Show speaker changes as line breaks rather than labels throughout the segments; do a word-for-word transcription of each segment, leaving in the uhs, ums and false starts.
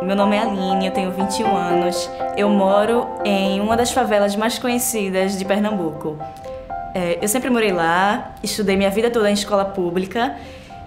Meu nome é Aline, eu tenho vinte e um anos. Eu moro em uma das favelas mais conhecidas de Pernambuco. É, eu sempre morei lá, estudei minha vida toda em escola pública.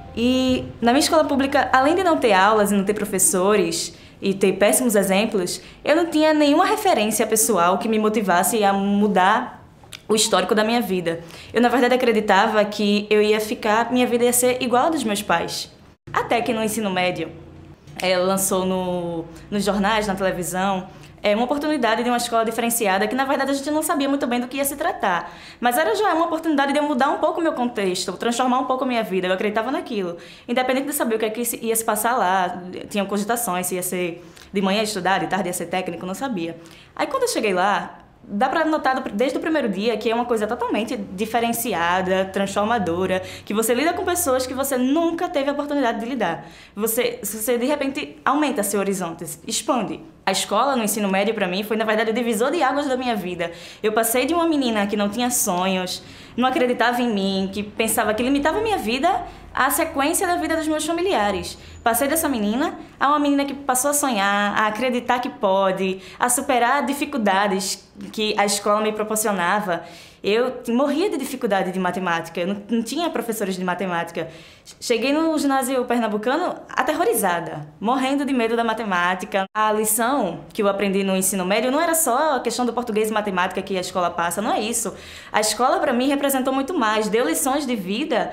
E na minha escola pública, além de não ter aulas e não ter professores e ter péssimos exemplos, eu não tinha nenhuma referência pessoal que me motivasse a mudar o histórico da minha vida. Eu, na verdade, acreditava que eu ia ficar, minha vida ia ser igual a dos meus pais. Até que no ensino médio, é, lançou no, nos jornais, na televisão, é uma oportunidade de uma escola diferenciada que, na verdade, a gente não sabia muito bem do que ia se tratar. Mas era já uma oportunidade de eu mudar um pouco o meu contexto, transformar um pouco a minha vida. Eu acreditava naquilo. Independente de saber o que, é que ia se passar lá, tinham cogitações, se ia ser de manhã estudar, de tarde ia ser técnico, não sabia. Aí, quando eu cheguei lá, dá para notar desde o primeiro dia que é uma coisa totalmente diferenciada, transformadora, que você lida com pessoas que você nunca teve a oportunidade de lidar. Você, você de repente, aumenta seu horizonte, expande. A escola, no ensino médio, para mim, foi, na verdade, o divisor de águas da minha vida. Eu passei de uma menina que não tinha sonhos, não acreditava em mim, que pensava que limitava a minha vida à sequência da vida dos meus familiares. Passei dessa menina a uma menina que passou a sonhar, a acreditar que pode, a superar dificuldades que a escola me proporcionava. Eu morria de dificuldade de matemática, eu não, não tinha professores de matemática. Cheguei no ginásio pernambucano aterrorizada, morrendo de medo da matemática. A lição que eu aprendi no ensino médio não era só a questão do português e matemática que a escola passa, não é isso. A escola, para mim, representou muito mais, deu lições de vida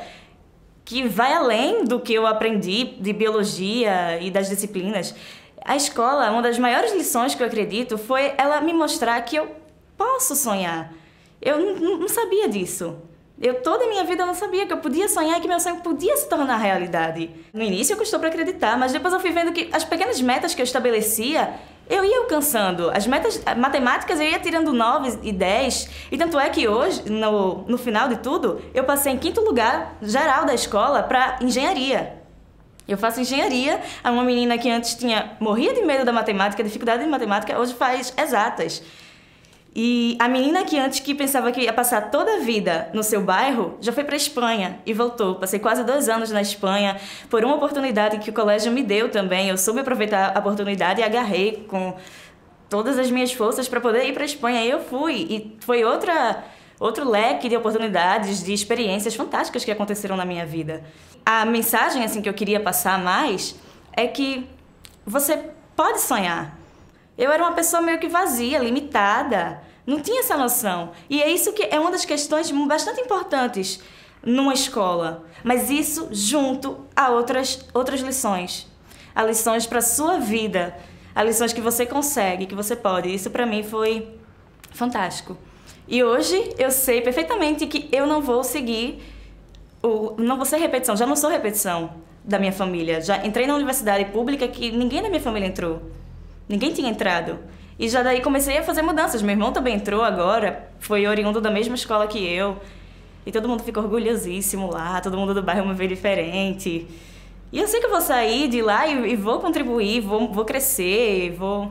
que vai além do que eu aprendi de biologia e das disciplinas. A escola, uma das maiores lições que eu acredito, foi ela me mostrar que eu posso sonhar. Eu não, não sabia disso. Eu, toda a minha vida, eu não sabia que eu podia sonhar e que meu sonho podia se tornar realidade. No início eu custou para acreditar, mas depois eu fui vendo que as pequenas metas que eu estabelecia, eu ia alcançando. As metas matemáticas eu ia tirando nove e dez. E tanto é que hoje, no, no final de tudo, eu passei em quinto lugar geral da escola para engenharia. Eu faço engenharia, uma menina que antes tinha morria de medo da matemática, dificuldade de matemática, hoje faz exatas. E a menina que antes que pensava que ia passar toda a vida no seu bairro, já foi para a Espanha e voltou. Passei quase dois anos na Espanha por uma oportunidade que o colégio me deu também. Eu soube aproveitar a oportunidade e agarrei com todas as minhas forças para poder ir para a Espanha. E eu fui. E foi outra, outro leque de oportunidades, de experiências fantásticas que aconteceram na minha vida. A mensagem assim, que eu queria passar mais é que você pode sonhar. Eu era uma pessoa meio que vazia, limitada, não tinha essa noção. E é isso que é uma das questões bastante importantes numa escola. Mas isso junto a outras, outras lições. Há lições para a sua vida, há lições que você consegue, que você pode. Isso para mim foi fantástico. E hoje eu sei perfeitamente que eu não vou seguir, o, não vou ser repetição, já não sou repetição da minha família. Já entrei na universidade pública que ninguém da minha família entrou. Ninguém tinha entrado. E já daí comecei a fazer mudanças. Meu irmão também entrou agora, foi oriundo da mesma escola que eu. E todo mundo ficou orgulhosíssimo lá, todo mundo do bairro me vê diferente. E eu sei que eu vou sair de lá e, e vou contribuir, vou, vou crescer, vou...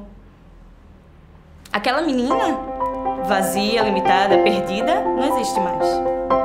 Aquela menina vazia, limitada, perdida, não existe mais.